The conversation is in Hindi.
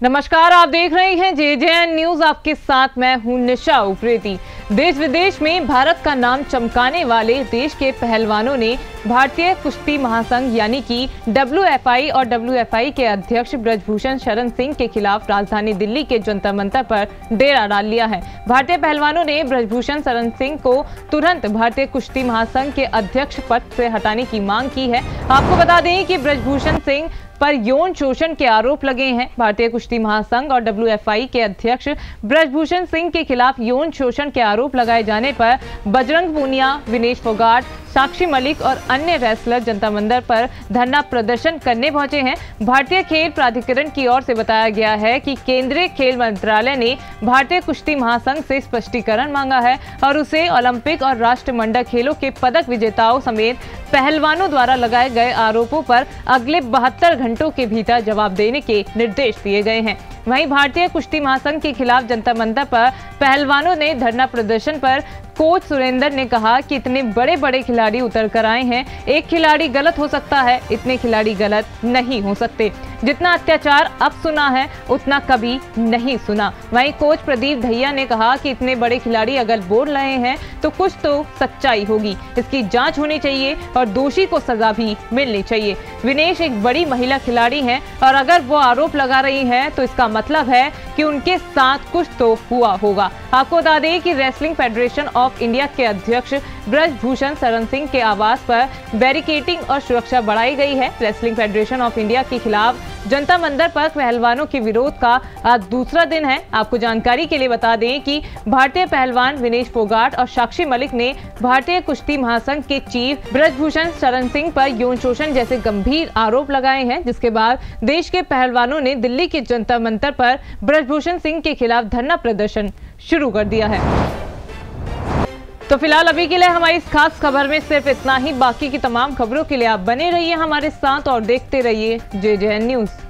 नमस्कार, आप देख रहे हैं JJN न्यूज। आपके साथ मैं हूं निशा उप्रेती। देश विदेश में भारत का नाम चमकाने वाले देश के पहलवानों ने भारतीय कुश्ती महासंघ यानी कि WFI और WFI के अध्यक्ष ब्रजभूषण शरण सिंह के खिलाफ राजधानी दिल्ली के जंतर मंतर पर डेरा डाल लिया है। भारतीय पहलवानों ने ब्रजभूषण शरण सिंह को तुरंत भारतीय कुश्ती महासंघ के अध्यक्ष पद से हटाने की मांग की है। आपको बता दें कि ब्रजभूषण सिंह पर यौन शोषण के आरोप लगे हैं। भारतीय कुश्ती महासंघ और WFI के अध्यक्ष ब्रजभूषण सिंह के खिलाफ यौन शोषण के आरोप लगाए जाने पर बजरंग पूनिया, विनेश फोगाट, साक्षी मलिक और अन्य रेसलर जनता मंदिर पर धरना प्रदर्शन करने पहुंचे हैं। भारतीय खेल प्राधिकरण की ओर से बताया गया है कि केंद्रीय खेल मंत्रालय ने भारतीय कुश्ती महासंघ से स्पष्टीकरण मांगा है और उसे ओलंपिक और राष्ट्रमंडल खेलों के पदक विजेताओं समेत पहलवानों द्वारा लगाए गए आरोपों पर अगले 72 घंटों के भीतर जवाब देने के निर्देश दिए गए हैं। वहीं भारतीय कुश्ती महासंघ के खिलाफ जनता मंदिर पर पहलवानों ने धरना प्रदर्शन पर कोच सुरेंद्र ने कहा कि इतने बड़े बड़े खिलाड़ी उतर कर आए हैं, एक खिलाड़ी गलत हो सकता है, इतने खिलाड़ी गलत नहीं हो सकते। जितना अत्याचार अब सुना है उतना कभी नहीं सुना। वहीं कोच प्रदीप दहिया ने कहा कि इतने बड़े खिलाड़ी अगर बोल रहे हैं तो कुछ तो सच्चाई होगी, इसकी जांच होनी चाहिए और दोषी को सजा भी मिलनी चाहिए। विनेश एक बड़ी महिला खिलाड़ी हैं और अगर वो आरोप लगा रही हैं तो इसका मतलब है कि उनके साथ कुछ तो हुआ होगा। आपको बता दें कि रेसलिंग फेडरेशन ऑफ इंडिया के अध्यक्ष ब्रजभूषण शरण सिंह के आवास पर बैरिकेडिंग और सुरक्षा बढ़ाई गई है। रेसलिंग फेडरेशन ऑफ इंडिया के खिलाफ जनता मंदिर पर पहलवानों के विरोध का आज दूसरा दिन है। आपको जानकारी के लिए बता दें कि भारतीय पहलवान विनेश फोगाट और साक्षी मलिक ने भारतीय कुश्ती महासंघ के चीफ ब्रजभूषण शरण सिंह पर यौन शोषण जैसे गंभीर आरोप लगाए हैं, जिसके बाद देश के पहलवानों ने दिल्ली के जंतर मंतर पर ब्रजभूषण सिंह के खिलाफ धरना प्रदर्शन शुरू कर दिया है। तो फिलहाल अभी के लिए हमारी इस खास खबर में सिर्फ इतना ही। बाकी की तमाम खबरों के लिए आप बने रहिए हमारे साथ और देखते रहिए JJN न्यूज।